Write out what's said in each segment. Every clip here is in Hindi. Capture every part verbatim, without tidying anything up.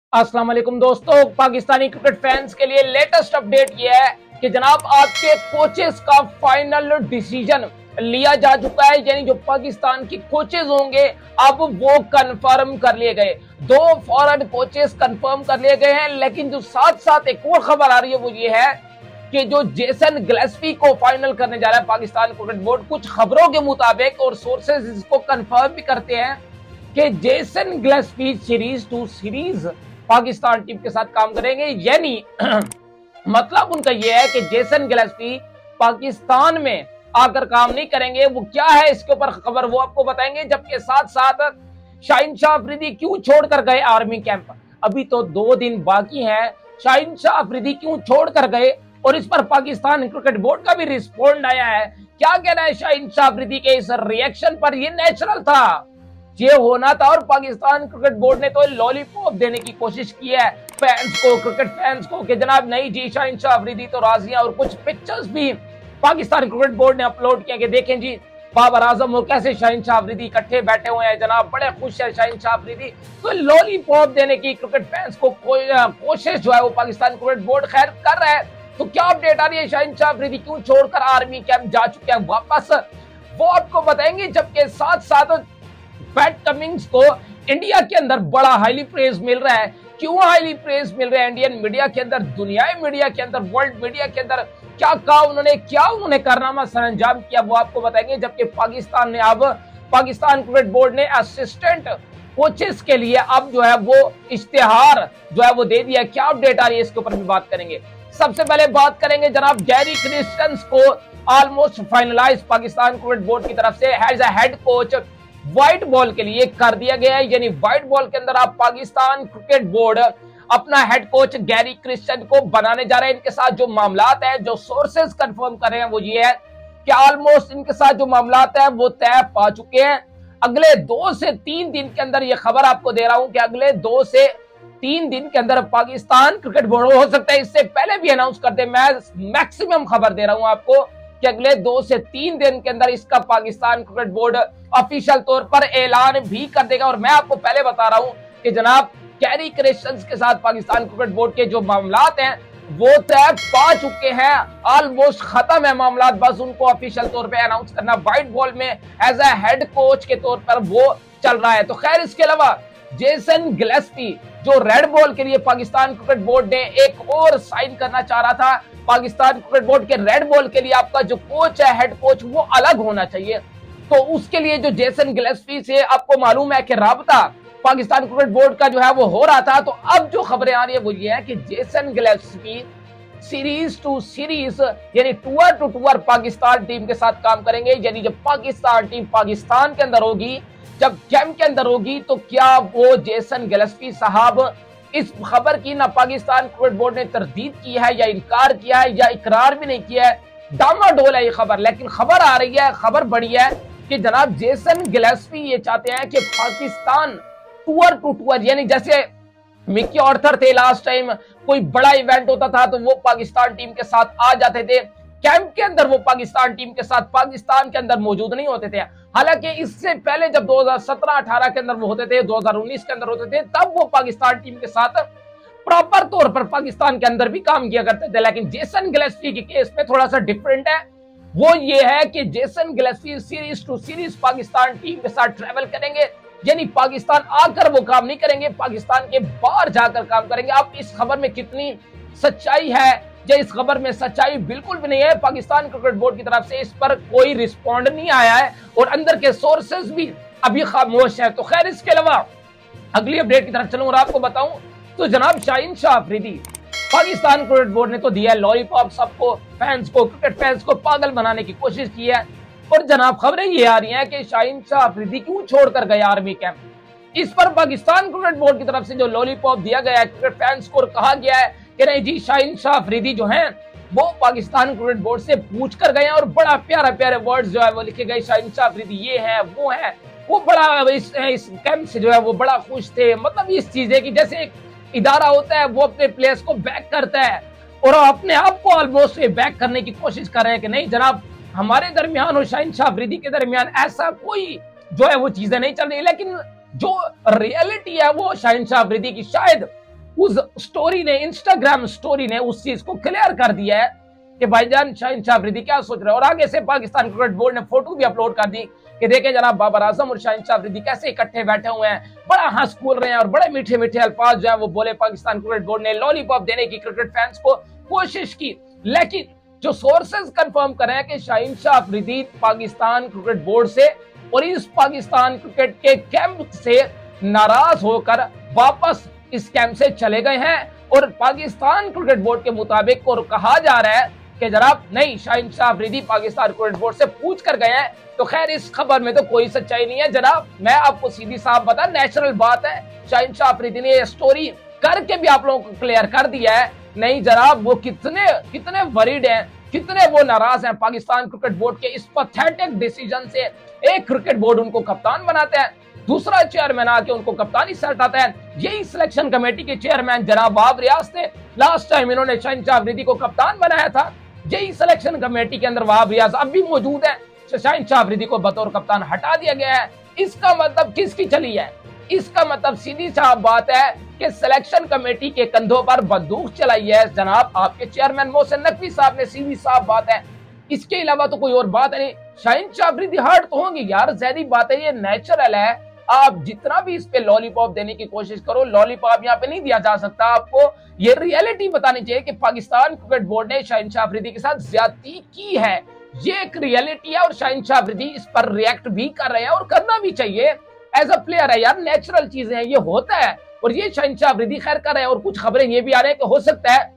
अस्सलाम वालेकुम दोस्तों, पाकिस्तानी क्रिकेट फैंस के लिए लेटेस्ट अपडेट ये है कि जनाब आपके कोचेस का फाइनल डिसीजन लिया जा चुका है। यानी जो पाकिस्तान के कोचेस होंगे अब वो कंफर्म कर लिए गए। दो फॉरेन कोचेस कंफर्म कर लिए गए हैं, लेकिन जो साथ साथ एक और खबर आ रही है वो ये है कि जो जेसन गिलेस्पी को फाइनल करने जा रहा है पाकिस्तान क्रिकेट बोर्ड, कुछ खबरों के मुताबिक और सोर्सेज इसको कंफर्म भी करते हैं कि Jason Gillespie series to series Pakistan team के साथ काम करेंगे। यानी मतलब उनका यह है कि जेसन गिलेस्पी पाकिस्तान में आकर काम नहीं करेंगे। वो क्या है इसके ऊपर खबर वो आपको बताएंगे। जबकि साथ साथ शाहीन शाह अफरीदी क्यों छोड़कर गए आर्मी कैंप, अभी तो दो दिन बाकी हैं। शाहीन शाह अफरीदी क्यों छोड़कर गए और इस पर पाकिस्तान क्रिकेट बोर्ड का भी रिस्पॉन्ड आया है। क्या कहना है शाहीन शाह अफरीदी के इस रिएक्शन पर? ये नेचुरल था, ये होना था, और पाकिस्तान क्रिकेट बोर्ड ने तो लॉलीपॉप देने की कोशिश की है फैंस को, क्रिकेट फैंस को, कि जनाब नहीं जी शाहीन शाह अफरीदी तो राजी है। और कुछ पिक्चर्स भी पाकिस्तान क्रिकेट बोर्ड ने अपलोड किया कि देखें जी बाबर आजम और कैसे शाहीन शाह अफरीदी इकट्ठे बैठे हुए हैं, जनाब बड़े खुश है शाहीन शाह अफरीदी। तो लॉलीपॉप देने की क्रिकेट फैंस को कोशिश जो है वो पाकिस्तान क्रिकेट बोर्ड खैर कर रहा है। तो क्या अपडेट आ रही है, शाहीन शाह अफरीदी क्यों छोड़कर आर्मी कैंप जा चुके हैं वापस, वो आपको बताएंगे। जबकि साथ साथ पैट कमिंग्स को इंडिया के अंदर बड़ा हाईली प्रेज मिल रहा है। क्यों हाईली प्रेज मिल रहा है इंडियन मीडिया के अंदर, दुनियाई मीडिया के अंदर, वर्ल्ड मीडिया के अंदर? क्या कहा उन्होंने, क्या उन्होंने कारनामा सरअंजाम किया, वो आपको बताएंगे। जबकि पाकिस्तान ने अब पाकिस्तान क्रिकेट बोर्ड ने असिस्टेंट कोचेस के लिए अब जो है वो इश्तिहार जो है वो दे दिया। क्या अपडेट आ रही है इसके ऊपर भी बात करेंगे। सबसे पहले बात करेंगे जनाब गैरी क्रिस्टन्स को almost finalize Pakistan cricket board की तरफ से as a head coach white ball के लिए कर दिया गया है। यानी व्हाइट बॉल के अंदर आप पाकिस्तान क्रिकेट बोर्ड अपना हेड कोच गैरी क्रिस्टन को बनाने जा रहे हैं। इनके साथ जो मामलात हैं, जो सोर्सेज कंफर्म कर रहे हैं वो ये है कि ऑलमोस्ट इनके साथ जो मामलात हैं वो तय पा चुके हैं। अगले दो से तीन दिन के अंदर, ये खबर आपको दे रहा हूं कि अगले दो से तीन दिन के अंदर पाकिस्तान क्रिकेट बोर्ड, हो सकता है इससे पहले भी अनाउंस कर दे, मैं मैक्सिमम खबर दे रहा हूं आपको कि अगले दो से तीन दिन के अंदर इसका पाकिस्तान क्रिकेट बोर्ड ऑफिशियल तौर पर ऐलान भी कर देगा। और मैं आपको पहले बता रहा हूं कि जनाब गैरी क्रिस्टन्स के साथ पाकिस्तान क्रिकेट बोर्ड के जो मामलात हैं वो तय पा चुके हैं, ऑलमोस्ट खत्म है मामलात, बस उनको ऑफिशियल तौर पे अनाउंस करना। व्हाइट बॉल में एज अ हेड कोच के तौर पर वो चल रहा है। तो खैर इसके अलावा जेसन गिलेस्पी जो रेड बॉल के लिए पाकिस्तान क्रिकेट बोर्ड ने एक और साइन करना चाह रहा था, पाकिस्तान क्रिकेट बोर्ड के रेड बॉल के लिए आपका जो कोच है, हेड कोच, वो अलग होना चाहिए। तो उसके लिए जो जेसन गिलेस्पी से आपको मालूम है कि राबता पाकिस्तान क्रिकेट बोर्ड का जो है वो हो रहा था। तो अब जो खबरें आ रही है वो ये है कि Jason Gillespie series to series यानी tour to tour Pakistan team के साथ काम करेंगे। यानी जब पाकिस्तान टीम पाकिस्तान के अंदर होगी, जब कैंप के अंदर होगी, तो क्या वो जेसन गिलेस्पी साहब इस खबर की ना पाकिस्तान क्रिकेट बोर्ड ने तरदीद की है या इनकार किया है या इकरार भी नहीं किया है, डामाडोल है ये खबर। लेकिन खबर आ रही है, खबर बड़ी है कि जनाब जेसन गिलेस्पी ये चाहते हैं कि पाकिस्तान टूर टू टूर, यानी जैसे मिकी ऑर्थर थे लास्ट टाइम, कोई बड़ा इवेंट होता था तो वो पाकिस्तान टीम के साथ आ जाते थे, कैंप के अंदर वो पाकिस्तान टीम के साथ पाकिस्तान के अंदर मौजूद नहीं होते थे। हालांकि इससे पहले जब दो हज़ार सत्रह अठारह के अंदर वो होते थे, दो हज़ार उन्नीस के अंदर होते थे, तब वो पाकिस्तान टीम के साथ प्रॉपर तौर पर पाकिस्तान के अंदर भी काम किया करते थे। लेकिन जेसन गिलेस्पी के केस में थोड़ा सा डिफरेंट है। वो ये है कि Jason Gillespie series to series Pakistan team के साथ ट्रेवल करेंगे, यानी पाकिस्तान आकर वो काम नहीं करेंगे, पाकिस्तान के बाहर जाकर काम करेंगे। अब इस खबर में कितनी सच्चाई है या इस खबर में सच्चाई बिल्कुल भी नहीं है, पाकिस्तान क्रिकेट बोर्ड की तरफ से इस पर कोई रिस्पॉन्ड नहीं आया है और अंदर के सोर्सेज भी अभी खामोश है। तो खैर इसके अलावा अगली अपडेट की तरफ चलूं और आपको बताऊं तो जनाब शाहीन शाह अफरीदी, पाकिस्तान क्रिकेट बोर्ड ने तो दिया है लॉलीपॉप सबको, फैंस को, क्रिकेट फैंस को पागल बनाने की कोशिश की है। और जनाब खबरें ये आ रही हैं कि शाहीन शाह अफरीदी क्यों छोड़कर गए आर्मी कैंप, इस पर पाकिस्तान क्रिकेट बोर्ड की तरफ से जो लॉलीपॉप दिया गया है क्रिकेट फैंस को, कहा गया है कि नहीं जी शाहीन शाह अफरीदी जो हैं वो पाकिस्तान क्रिकेट बोर्ड से पूछ कर गए हैं और बड़ा प्यारा प्यारे वर्ड्स जो है वो लिखे गए, शाहीन शाह अफरीदी ये है वो है, वो बड़ा इस, इस कैंप से जो है वो बड़ा खुश थे। मतलब इस चीजें की जैसे एक इदारा होता है वो अपने प्लेयर्स को बैक करता है और अपने आप को ऑलमोस्ट बैक करने की कोशिश कर रहे हैं कि नहीं जनाब हमारे दरमियान और शाहीन शाह अफरीदी के दरमियान ऐसा कोई जो है वो चीजें नहीं चल रही। लेकिन जो रियलिटी है वो शाहीन शाह अफरीदी की शायद उस स्टोरी ने, इंस्टाग्राम स्टोरी ने उस चीज को क्लियर कर दिया है कि भाईजान शाहीन शाह अफरीदी क्या सोच रहे हैं। और आगे से पाकिस्तान क्रिकेट बोर्ड ने फोटो भी अपलोड कर दी कि देखें जनाब बाबर आजम और शाहीन शाह अफरीदी कैसे इकट्ठे बैठे हुए हैं, बड़ा हंस बोल रहे हैं और बड़े मीठे मीठे अल्फाज जो है वो बोले। पाकिस्तान क्रिकेट बोर्ड ने लॉलीपॉप देने की क्रिकेट फैंस को कोशिश की, लेकिन जो सोर्सेज कंफर्म कर रहे हैं कि शाहीन शाह अफरीदी पाकिस्तान क्रिकेट बोर्ड से और इस पाकिस्तान क्रिकेट के कैंप से नाराज होकर वापस इस कैंप से चले गए हैं। और पाकिस्तान क्रिकेट बोर्ड के मुताबिक और कहा जा रहा है कि जनाब नहीं, शाहीन शाह अफरीदी पाकिस्तान क्रिकेट बोर्ड से पूछ कर गए हैं। तो खैर इस खबर में तो कोई सच्चाई नहीं है जनाब, मैं आपको सीधी साफ बता, नेचुरल बात है। शाहीन शाह अफरीदी ने ये स्टोरी करके भी आप लोगों को क्लियर कर दिया है। नहीं जनाब, वो कितने कितने वरीड हैं, कितने वो नाराज हैं पाकिस्तान क्रिकेट बोर्ड के इस पैथेटिक डिसीजन से। एक क्रिकेट बोर्ड उनको कप्तान बनाता है, दूसरा चेयरमैन आके उनको कप्तानी से हटाता है। यही सिलेक्शन कमेटी के चेयरमैन जनाब बाबर रियाज थे, लास्ट टाइम इन्होंने शाहीन शाह अफरीदी को कप्तान बनाया था। यही सिलेक्शन कमेटी के अंदर बाबर रियाज अब भी मौजूद है, शाहीन शाह अफरीदी को बतौर कप्तान हटा दिया गया है। इसका मतलब किसकी चली है? इसका मतलब सीधी साफ बात है कि सिलेक्शन कमेटी के कंधों पर बंदूक चलाई है जनाब आपके चेयरमैन मोहसिन नकवी साहब ने, सीधी साफ बात है। इसके अलावा तो कोई और बात नहीं। शाहीन शाह अफरीदी हर्ट तो होंगे यार, जहरी बात है, ये नेचुरल है। आप जितना भी इस पे लॉलीपॉप देने की कोशिश करो, लॉलीपॉप यहाँ पे नहीं दिया जा सकता। आपको ये रियलिटी बतानी चाहिए कि पाकिस्तान क्रिकेट बोर्ड ने शाहीन शाह अफरीदी के साथ ज्यादती की है। ये एक रियलिटी है और शाहीन शाह अफरीदी इस पर रिएक्ट भी कर रहे हैं और करना भी चाहिए। एज अ प्लेयर है यार, नेचुरल चीजें हैं, ये होता है। और ये शाहीन शाह अफरीदी खैर कर रहे हैं। और कुछ खबरें ये भी आ रही है कि हो सकता है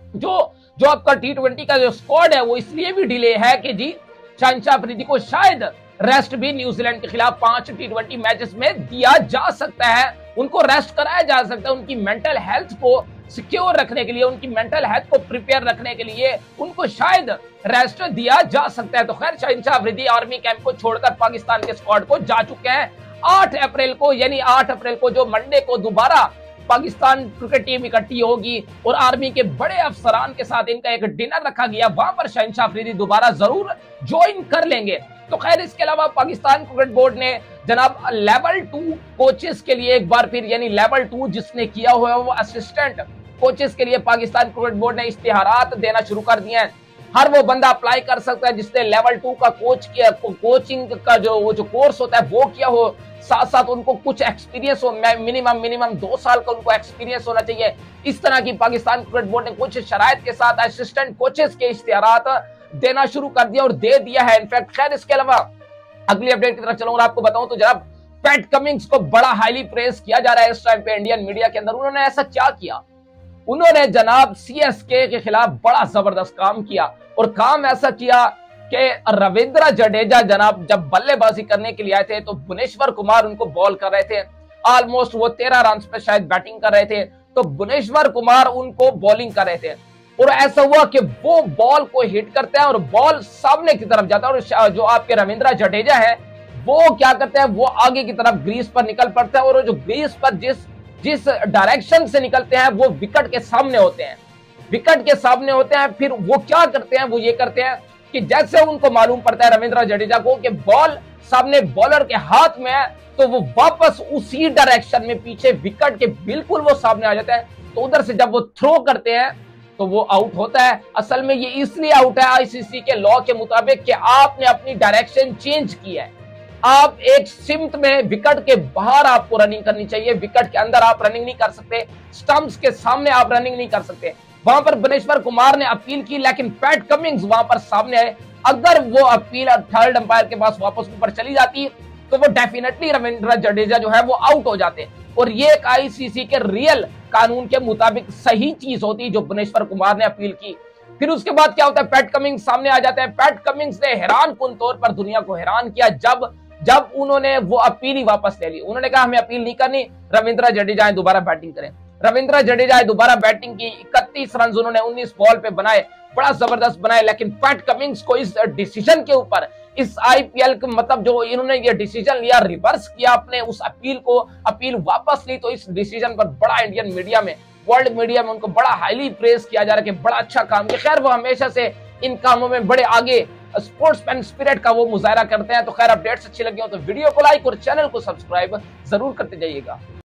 जो जो आपका टी ट्वेंटी का जो स्क्वाड है वो इसलिए भी डिले है कि जी शाहीन शाह अफरीदी को शायद रेस्ट भी न्यूजीलैंड के खिलाफ पांच टी ट्वेंटी मैचेस में दिया जा सकता है, उनको रेस्ट कराया जा सकता है। उनकी मेंटल हेल्थ को सिक्योर रखने के लिए, उनकी मेंटल हेल्थ को प्रिपेयर रखने के लिए उनको शायद रेस्ट दिया जा सकता है। तो खैर शाहीन शाह अफरीदी आर्मी कैंप को छोड़कर पाकिस्तान के स्क्वाड को जा चुके हैं। आठ अप्रैल को यानी आठ अप्रैल को जो मंडे को दोबारा पाकिस्तान क्रिकेट टीम इकट्ठी होगी और आर्मी के बड़े अफसरान के साथ इनका एक डिनर रखा गया, वहां पर शाहीन शाह अफरीदी दोबारा जरूर ज्वाइन कर लेंगे। तो खैर इसके अलावा पाकिस्तान क्रिकेट बोर्ड ने जनाब लेवल टू कोचेस के लिए एक बार फिर, यानी लेवल टू जिसने किया हुआ है वो असिस्टेंट कोचेस के लिए पाकिस्तान क्रिकेट बोर्ड ने इश्तिहारात देना शुरू कर दिए हैं। हर वो बंदा अप्लाई कर सकता है जिसने लेवल टू का कोच किया, कोचिंग का जो वो जो कोर्स होता है वो किया हो, साथ साथ उनको कुछ एक्सपीरियंस हो, मिनिमम मिनिमम दो साल का उनको एक्सपीरियंस होना चाहिए। इस तरह की पाकिस्तान क्रिकेट बोर्ड ने कुछ शराइत के साथ असिस्टेंट कोचेस के इश्तिहारात देना शुरू कर दिया और दे दिया है इनफैक्ट। खैर इसके अलावा अगली अपडेट की तरफ चलूंगा और आपको बताऊं तो जनाब पैट कमिंग्स को बड़ा हाईली प्रेस किया जा रहा है इस टाइम पे इंडियन मीडिया के अंदर। उन्होंने ऐसा क्या किया? उन्होंने जनाब सीएसके के खिलाफ बड़ा जबरदस्त काम किया और काम ऐसा किया कि रविंद्र जडेजा जनाब जब बल्लेबाजी करने के लिए आए थे तो भुवनेश्वर कुमार उनको बॉल कर रहे थे, ऑलमोस्ट वो तेरह रन पे शायद बैटिंग कर रहे थे, तो भुवनेश्वर कुमार उनको बॉलिंग कर रहे थे और ऐसा हुआ कि वो बॉल को हिट करते हैं और बॉल सामने की तरफ जाता है और जो आपके रविंद्र जडेजा है वो क्या करते हैं, वो आगे की तरफ ग्रीस पर निकल पड़ते हैं और जो ग्रीस पर जिस जिस डायरेक्शन से निकलते हैं वो विकेट के सामने होते हैं, विकेट के सामने होते हैं। फिर वो क्या करते हैं, वो ये करते हैं कि जैसे उनको मालूम पड़ता है रविंद्र जडेजा को कि बॉल सामने बॉलर के हाथ में है तो वो वापस उसी डायरेक्शन में पीछे विकेट के बिल्कुल वो सामने आ जाता है। तो उधर से जब वो थ्रो करते हैं तो वो आउट होता है। असल में ये इसलिए आउट है आईसीसी के लॉ के मुताबिक कि आपने अपनी डायरेक्शन चेंज की है। आप एक सिमत में विकेट के बाहर आपको रनिंग करनी चाहिए, विकेट के अंदर आप रनिंग नहीं कर सकते, स्टंप्स के सामने आप रनिंग नहीं कर सकते। वहां पर भुवनेश्वर कुमार ने अपील की लेकिन पैट कमिंग्स वहां पर सामने है। अगर वो अपील थर्ड अंपायर के पास वापस ऊपर चली जाती तो वो डेफिनेटली रविंद्र जडेजा जो है वो आउट हो जाते और ये एक आईसीसी के रियल कानून के मुताबिक सही चीज होती जो भुवनेश्वर कुमार ने अपील की। फिर उसके बाद क्या होता है, पैट कमिंग्स सामने आ जाते हैं। पैट कमिंग्स ने हैरान कुन तौर पर दुनिया को हैरान किया जब जब उन्होंने वो अपील ही वापस ले ली। उन्होंने कहा हमें अपील नहीं करनी, रविंद्र जडेजा दोबारा बैटिंग करें। रविंद्र जडेजा दोबारा बैटिंग की, इकतीस रन उन्होंने उन्नीस बॉल पे बनाए, बड़ा जबरदस्त बनाए। लेकिन पैट कमिंग्स को इस डिसीजन के ऊपर, इस आईपीएल के मतलब जो इन्होंने ये डिसीजन लिया, रिवर्स किया अपने उस अपील को, अपील वापस ली, तो इस डिसीजन पर बड़ा इंडियन मीडिया में, वर्ल्ड मीडिया में उनको बड़ा हाईली प्रेस किया जा रहा है कि बड़ा अच्छा काम किया। खैर वो हमेशा से इन कामों में बड़े आगे स्पोर्ट्समैन स्पिरिट का वो मुजाहरा करते हैं। तो खैर अपडेट्स अच्छी लगी हो तो वीडियो को लाइक और चैनल को सब्सक्राइब जरूर करते जाइएगा।